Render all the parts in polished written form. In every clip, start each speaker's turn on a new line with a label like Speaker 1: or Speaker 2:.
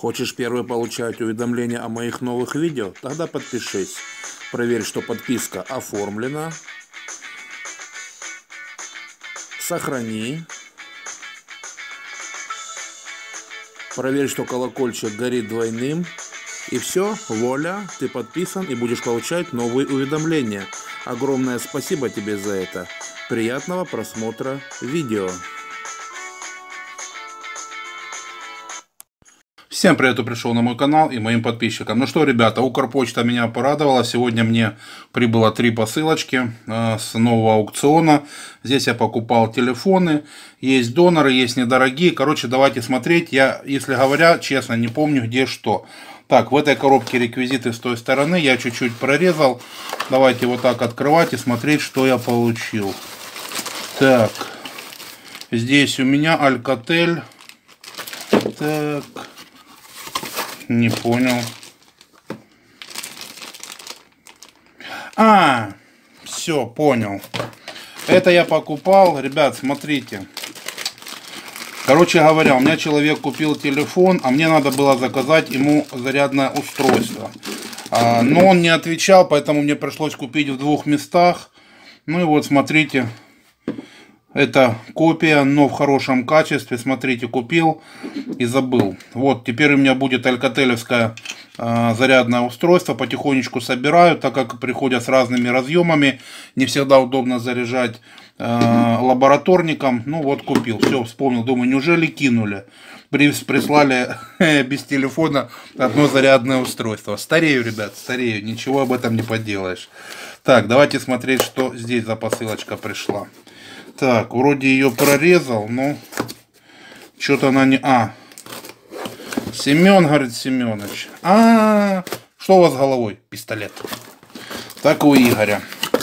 Speaker 1: Хочешь первый получать уведомления о моих новых видео? Тогда подпишись. Проверь, что подписка оформлена. Сохрани. Проверь, что колокольчик горит двойным. И все, вуаля, ты подписан и будешь получать новые уведомления. Огромное спасибо тебе за это. Приятного просмотра видео.
Speaker 2: Всем привет, кто пришел на мой канал и моим подписчикам. Ну что, ребята, Укрпочта меня порадовала. Сегодня мне прибыло 3 посылочки с нового аукциона. Здесь я покупал телефоны. Есть доноры, есть недорогие. Короче, давайте смотреть. Я, если говоря, честно, не помню где что. Так, в этой коробке реквизиты с той стороны. Я чуть-чуть прорезал. Давайте вот так открывать и смотреть, что я получил. Так, здесь у меня Alcatel. Так... Не понял. Все, понял. Это я покупал. Ребят, смотрите. Короче говоря, у меня человек купил телефон, а мне надо было заказать ему зарядное устройство. Но он не отвечал, поэтому мне пришлось купить в 2 местах. Ну и вот, смотрите. Это копия, но в хорошем качестве. Смотрите, купил и забыл. Вот, теперь у меня будет алькателевское зарядное устройство. Потихонечку собираю, так как приходят с разными разъемами. Не всегда удобно заряжать лабораторником. Ну вот, купил. Все, вспомнил. Думаю, неужели кинули? Прислали без телефона одно зарядное устройство. Старею, ребят, старею. Ничего об этом не поделаешь. Так, давайте смотреть, что здесь за посылочка пришла. Так, вроде ее прорезал, но что-то она не... Семен, говорит, Семенович. Что у вас с головой? Пистолет. Так у Игоря.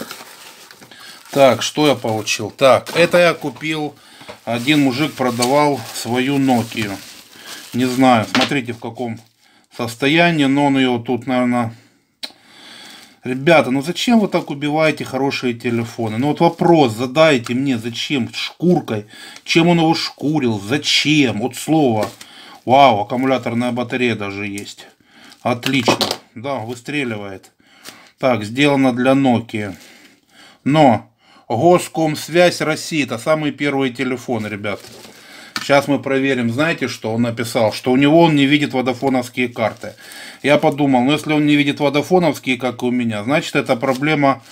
Speaker 2: Так, что я получил? Так, это я купил. Один мужик продавал свою Nokia. Не знаю, смотрите в каком состоянии, но он ее тут, наверное... Ребята, ну зачем вы так убиваете хорошие телефоны? Ну вот вопрос задайте мне, зачем? Шкуркой. Чем он его шкурил? Зачем? Вот слово. Вау, аккумуляторная батарея даже есть. Отлично. Да, выстреливает. Так, сделано для Nokia. Но Госкомсвязь России. Это самые первые телефоны, ребят. Сейчас мы проверим, знаете, что он написал? Что у него он не видит водофоновские карты. Я подумал, ну если он не видит водофоновские, как и у меня, значит это проблема...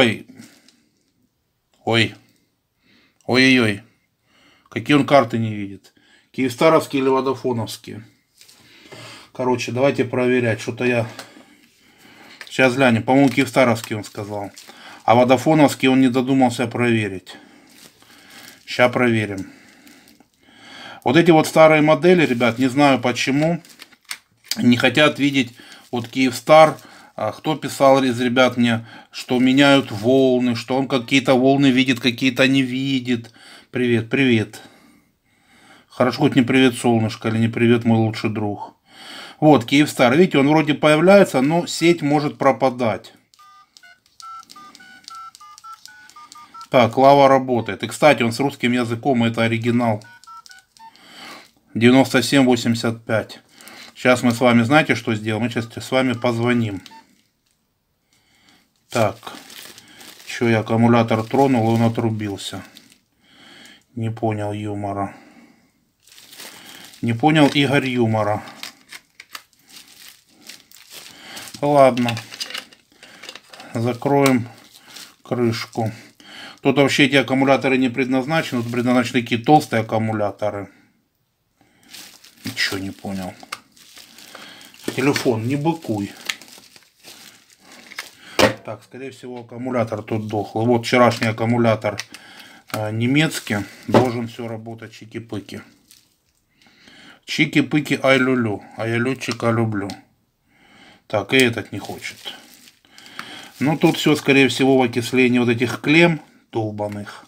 Speaker 2: Ой-ой-ой. Какие он карты не видит? Киевстаровские или водофоновские? Короче, давайте проверять. Что-то я... Сейчас глянем. По-моему, Киевстаровские он сказал. А водофоновские он не додумался проверить. Сейчас проверим. Вот эти вот старые модели, ребят, не знаю почему, не хотят видеть вот Киевстар. Кто писал из ребят мне, что меняют волны, что он какие-то волны видит, какие-то не видит. Привет, привет. Хорошо, хоть не привет, солнышко, или не привет, мой лучший друг. Вот, Киевстар, видите, он вроде появляется, но сеть может пропадать. Так, лава работает. И, кстати, он с русским языком, это оригинал. 9785. Сейчас мы с вами, знаете, что сделаем? Мы сейчас с вами позвоним. Так. Что я аккумулятор тронул, и он отрубился. Не понял юмора. Не понял Игорь юмора. Ладно. Закроем крышку. Тут вообще эти аккумуляторы не предназначены. Тут предназначены такие толстые аккумуляторы. Ничего не понял. Телефон, не быкуй. Так, скорее всего, аккумулятор тут дохлый. Вот вчерашний аккумулятор немецкий. Должен все работать чики-пыки. Чики-пыки, ай-лю-лю. А я летчика люблю. Так, и этот не хочет. Ну, тут все, скорее всего, в окислении вот этих клемм долбаных.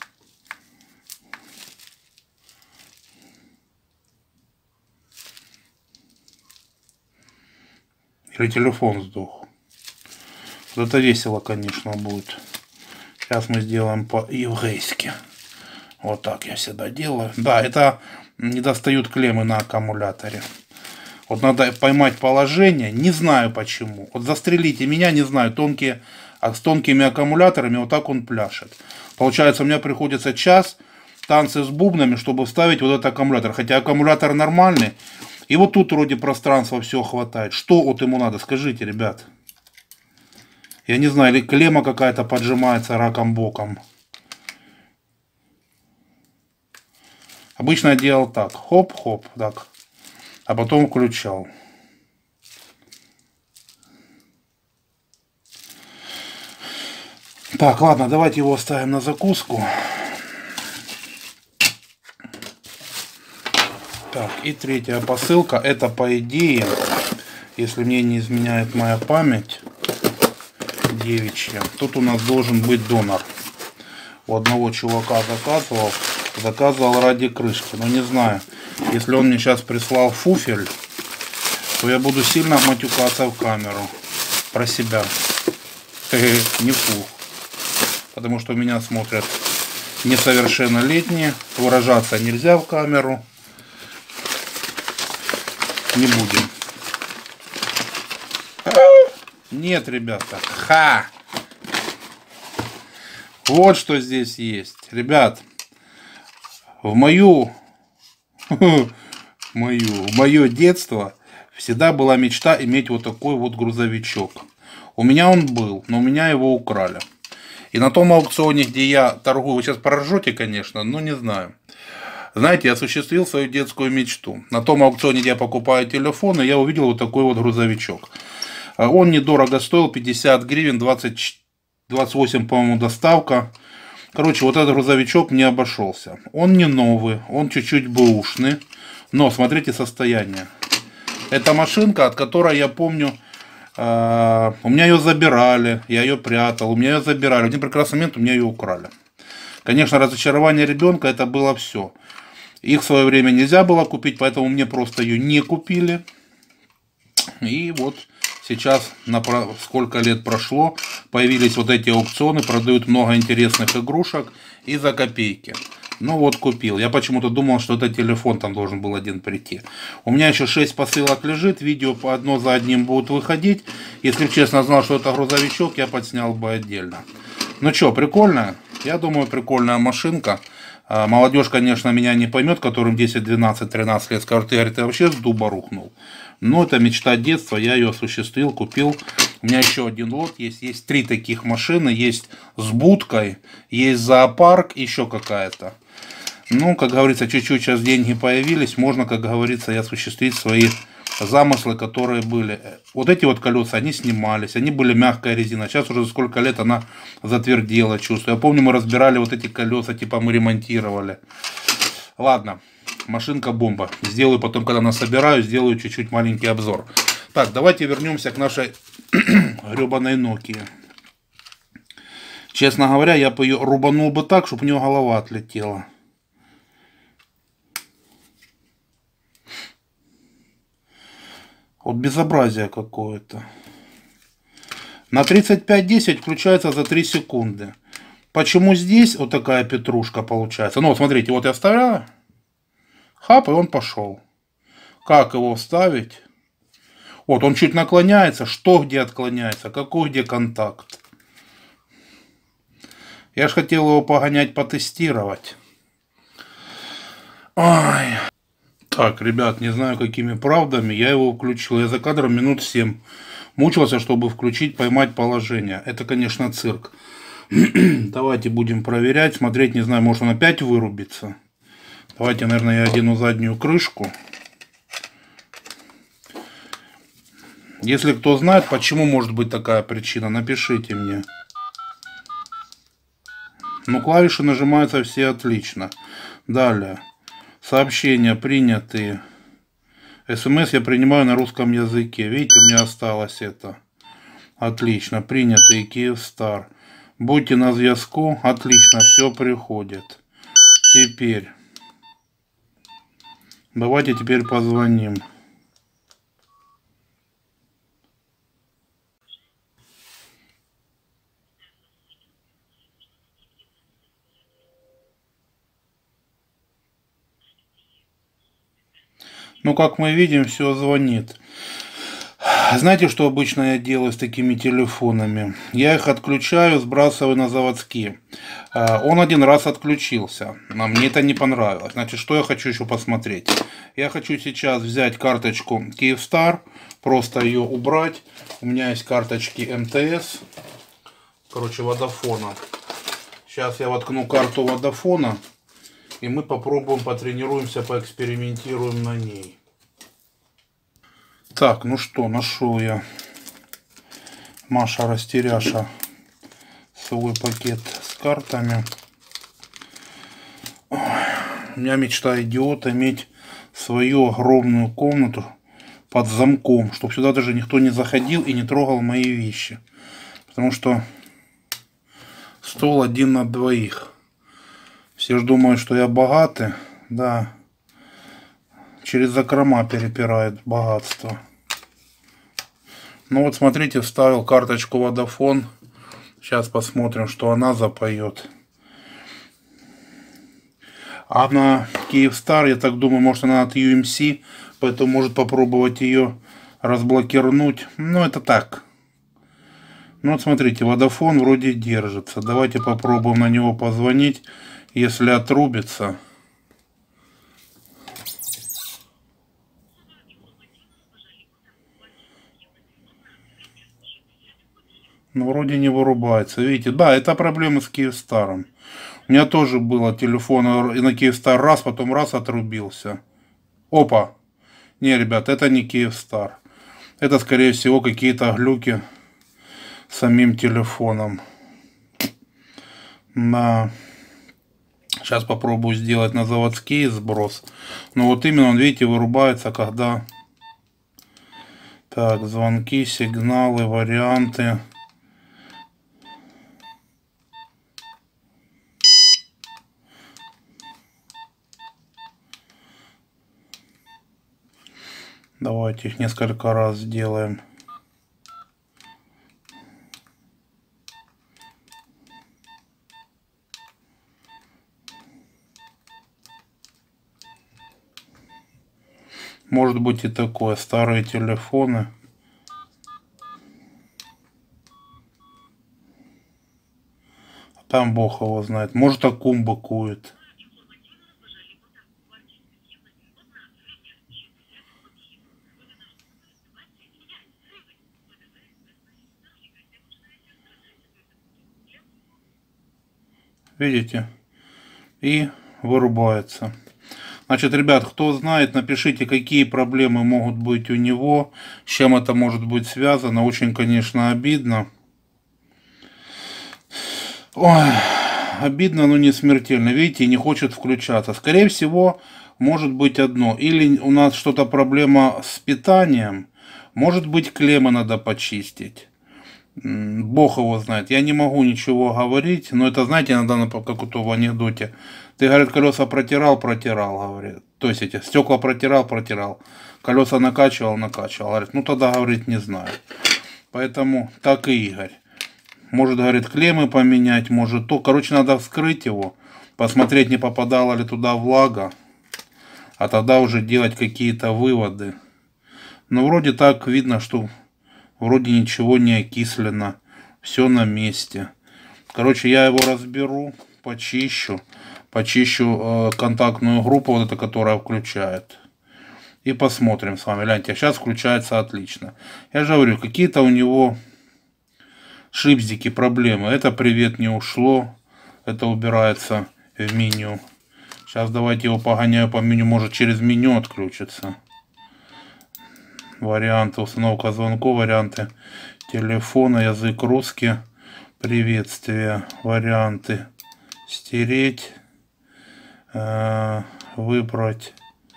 Speaker 2: Или телефон сдох. Вот это весело, конечно, будет. Сейчас мы сделаем по-еврейски. Вот так я всегда делаю. Да, это не достают клеммы на аккумуляторе. Вот надо поймать положение, не знаю почему. Вот застрелите меня, не знаю, с тонкими аккумуляторами вот так он пляшет. Получается, у меня приходится час танцы с бубнами, чтобы вставить вот этот аккумулятор. Хотя аккумулятор нормальный. И вот тут вроде пространства все хватает. Что вот ему надо, скажите, ребят. Я не знаю, или клемма какая-то поджимается раком боком. Обычно я делал так. Хоп-хоп, так. А потом включал. Так, ладно, давайте его оставим на закуску. Так, и третья посылка. Это, по идее, если мне не изменяет моя память, девичья. Тут у нас должен быть донор. У одного чувака заказывал ради крышки. Но не знаю, если он мне сейчас прислал фуфель, то я буду сильно матюкаться в камеру. Про себя. Не фу. Потому что меня смотрят несовершеннолетние. Выражаться нельзя в камеру. Не будем. Нет, ребята. Ха! Вот что здесь есть. Ребят, в мое детство всегда была мечта иметь вот такой вот грузовичок. У меня он был, но у меня его украли. И на том аукционе, где я торгую, вы сейчас поржете, конечно, но не знаю. Знаете, я осуществил свою детскую мечту. На том аукционе, где я покупаю телефоны, я увидел вот такой вот грузовичок. Он недорого стоил, 50 гривен, 28, по-моему, доставка. Короче, вот этот грузовичок мне обошелся. Он не новый, он чуть-чуть бэушный. Но смотрите состояние. Это машинка, от которой я помню, у меня ее забирали, я ее прятал, у меня ее забирали. В один прекрасный момент у меня ее украли. Конечно, разочарование ребенка это было все. Их в свое время нельзя было купить, поэтому мне просто ее не купили. И вот сейчас, сколько лет прошло, появились вот эти аукционы, продают много интересных игрушек и за копейки. Ну вот купил. Я почему-то думал, что это телефон там должен был один прийти. У меня еще 6 посылок лежит, видео по одно за одним будут выходить. Если честно знал, что это грузовичок, я подснял бы отдельно. Ну что, прикольная? Я думаю, прикольная машинка. Молодежь, конечно, меня не поймет, которым 10, 12, 13 лет, скажут, ты, говорит, ты вообще с дуба рухнул. Но это мечта детства, я ее осуществил, купил. У меня еще один лот есть. Есть 3 таких машины. Есть с будкой, есть зоопарк, еще какая-то. Ну, как говорится, чуть-чуть сейчас деньги появились. Можно, как говорится, и осуществить свои замыслы, которые были. Вот эти вот колеса, они снимались. Они были мягкая резина. Сейчас уже за сколько лет она затвердела, чувствую. Я помню, мы разбирали вот эти колеса, типа мы ремонтировали. Ладно. Машинка бомба. Сделаю потом, когда насобираю, сделаю чуть-чуть маленький обзор. Так, давайте вернемся к нашей гребаной Nokia. Честно говоря, я бы ее рубанул бы так, чтобы у нее голова отлетела. Вот безобразие какое-то. На 3510 включается за 3 секунды. Почему здесь вот такая петрушка получается? Ну вот смотрите, вот я вставляю. Хап, и он пошел. Как его вставить? Вот, он чуть наклоняется. Что где отклоняется? Какой где контакт? Я же хотел его погонять, потестировать. Ой. Так, ребят, не знаю какими правдами. Я его включил. Я за кадром минут 7 мучился, чтобы включить, поймать положение. Это, конечно, цирк. Давайте будем проверять. Смотреть, не знаю, может он опять вырубится. Давайте, наверное, я одену заднюю крышку. Если кто знает, почему может быть такая причина, напишите мне. Ну, клавиши нажимаются все отлично. Далее. Сообщения принятые. СМС я принимаю на русском языке. Видите, у меня осталось это. Отлично. Принятые Kyivstar. Будьте на связку. Отлично. Все приходит. Теперь. Давайте теперь позвоним. Ну, как мы видим, все звонит. Знаете, что обычно я делаю с такими телефонами? Я их отключаю, сбрасываю на заводские. Он один раз отключился, а мне это не понравилось. Значит, что я хочу еще посмотреть? Я хочу сейчас взять карточку Kyivstar, просто ее убрать. У меня есть карточки МТС, короче, Водофона. Сейчас я воткну карту Водофона, и мы попробуем, потренируемся, поэкспериментируем на ней. Так, ну что, нашел я, Маша Растеряша, свой пакет с картами. У меня мечта идиота иметь свою огромную комнату под замком, чтобы сюда даже никто не заходил и не трогал мои вещи. Потому что стол один на двоих. Все же думают, что я богатый, да. Через закрома перепирает богатство. Ну вот смотрите, вставил карточку Vodafone. Сейчас посмотрим, что она запоет. А на Kyivstar, я так думаю, может она от UMC, поэтому может попробовать ее разблокировать. Ну это так. Ну вот смотрите, Vodafone вроде держится. Давайте попробуем на него позвонить. Если отрубится... Ну, вроде не вырубается. Видите, да, это проблемы с Kyivstar. У меня тоже было телефон на Kyivstar раз, потом раз отрубился. Опа. Не, ребят, это не Kyivstar. Это, скорее всего, какие-то глюки с самим телефоном. Да. Сейчас попробую сделать на заводский сброс. Но вот именно он, видите, вырубается, когда... Так, звонки, сигналы, варианты... Давайте их несколько раз сделаем. Может быть и такое. Старые телефоны. Там бог его знает. Может, аккум быкует. Видите? И вырубается. Значит, ребят, кто знает, напишите, какие проблемы могут быть у него, с чем это может быть связано. Очень, конечно, обидно. Ой, обидно, но не смертельно. Видите, не хочет включаться. Скорее всего, может быть одно. Или у нас что-то проблема с питанием. Может быть, клеммы надо почистить. Бог его знает. Я не могу ничего говорить, но это, знаете, иногда как в анекдоте. Ты, говорит, колеса протирал, говорит. То есть эти стекла протирал. Колеса накачивал. Говорит, ну тогда, говорит, не знаю. Поэтому так и Игорь. Может, говорит, клеммы поменять, может то. Короче, надо вскрыть его, посмотреть, не попадала ли туда влага, а тогда уже делать какие-то выводы. Но вроде так видно, что вроде ничего не окислено, все на месте. Короче, я его разберу, почищу контактную группу, вот эта, которая включает. И посмотрим с вами. Гляньте, сейчас включается отлично. Я же говорю, какие-то у него шипздики, проблемы. Это привет не ушло. Это убирается в меню. Сейчас давайте его погоняю по меню. Может, через меню отключится. Варианты, установка звонков, варианты телефона, язык русский, приветствие, варианты, стереть, выбрать.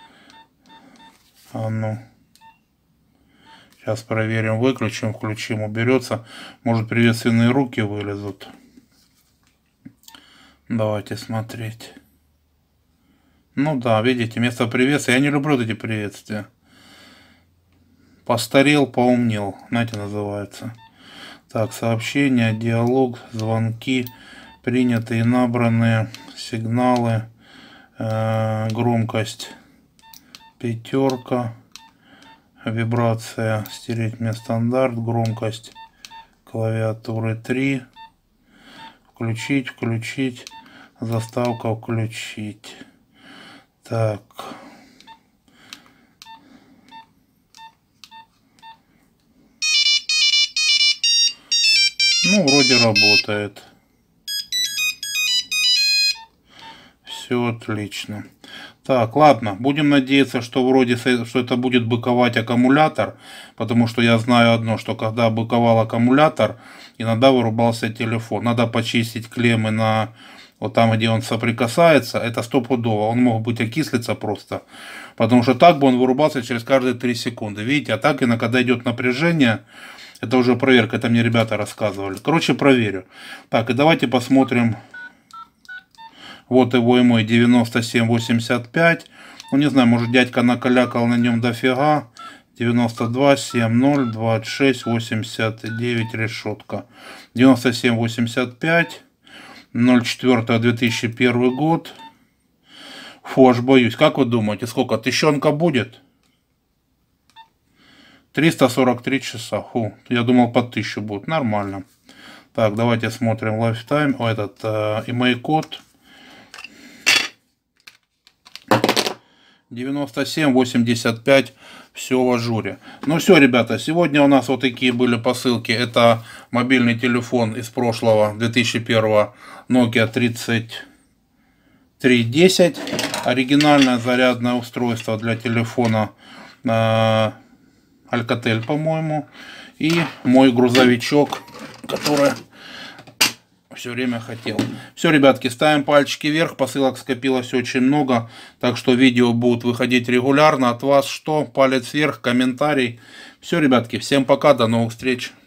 Speaker 2: А ну. Сейчас проверим, выключим, включим, уберется. Может, приветственные руки вылезут. Давайте смотреть. Ну да, видите, вместо приветствия. Я не люблю эти приветствия. Постарел, поумнел, знаете, называется. Так, сообщения, диалог, звонки, принятые, набранные, сигналы, громкость Пятерка. Вибрация. Стереть мне стандарт. Громкость клавиатуры 3. Включить, включить. Заставка включить. Так. Ну, вроде работает. Все отлично. Так, ладно. Будем надеяться, что вроде что это будет быковать аккумулятор. Потому что я знаю одно, что когда быковал аккумулятор, иногда вырубался телефон. Надо почистить клеммы на вот там, где он соприкасается. Это стопудово. Он мог быть окислиться просто. Потому что так бы он вырубался через каждые 3 секунды. Видите, а так, когда идет напряжение, это уже проверка, это мне ребята рассказывали. Короче, проверю. Так, и давайте посмотрим. Вот его и мой 9785. Ну, не знаю, может, дядька накалякал на нем дофига. 92 70 26 89 решетка. 9785. 04 2001 год. Фу, аж боюсь. Как вы думаете, сколько? Тыщенка будет? 343 часа. Фу, я думал по 1000 будет. Нормально. Так, давайте смотрим lifetime. О, этот email код. 9785. Все в ажуре. Ну все, ребята, сегодня у нас вот такие были посылки. Это мобильный телефон из прошлого 2001 Nokia 3310. Оригинальное зарядное устройство для телефона Alcatel, по-моему. И мой грузовичок, который все время хотел. Все, ребятки, ставим пальчики вверх. Посылок скопилось очень много. Так что видео будут выходить регулярно. От вас что? Палец вверх, комментарий. Все, ребятки, всем пока, до новых встреч.